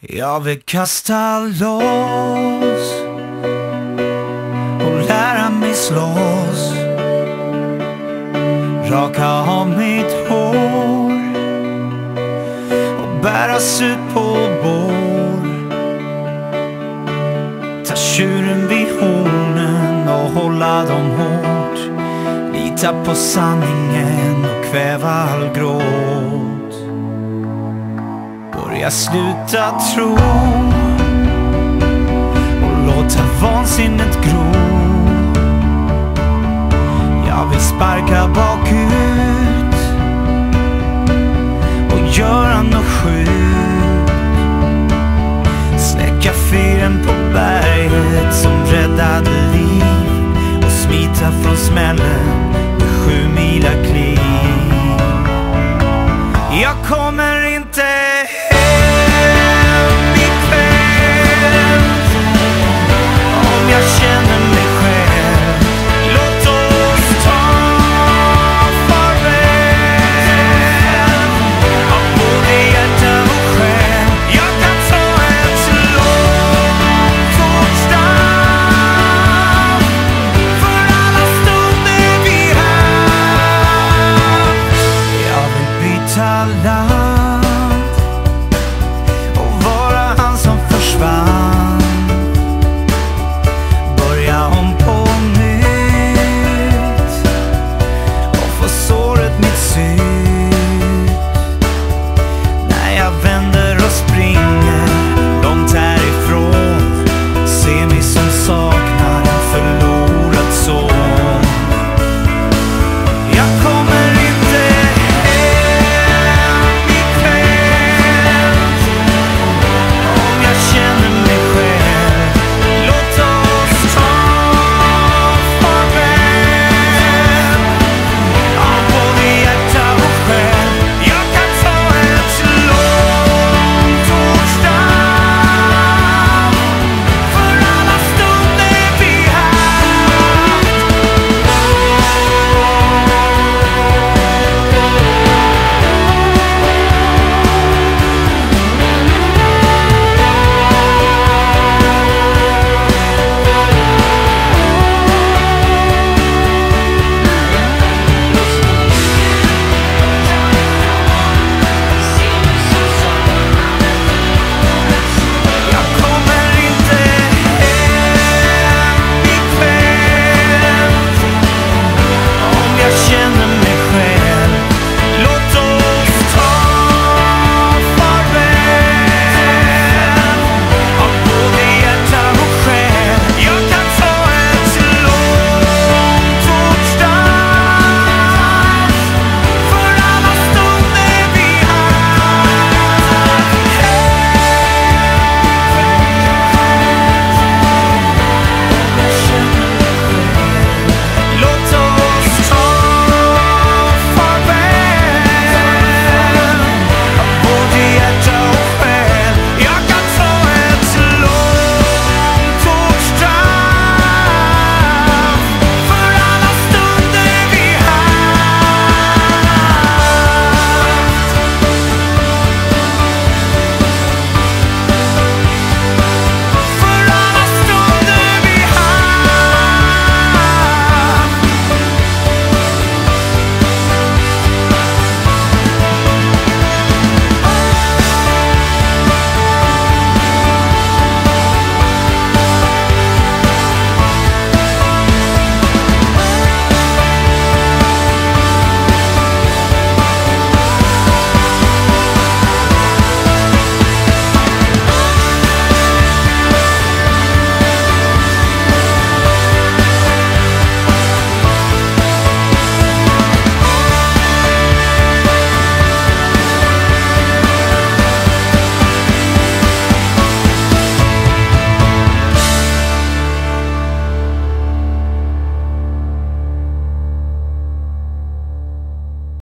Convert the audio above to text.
Jag vill kasta loss och lära mig slåss, raka av mitt hår och bäras ut på bår. Ta tjuren vid hornen och hålla dem hårt, lita på sanningen och kväva all gråt. Börja sluta tro och låta vansinnet gro. Jag vill sparka bakut och göra något sjukt, släcka fyren på berget som räddade liv och smita från smällen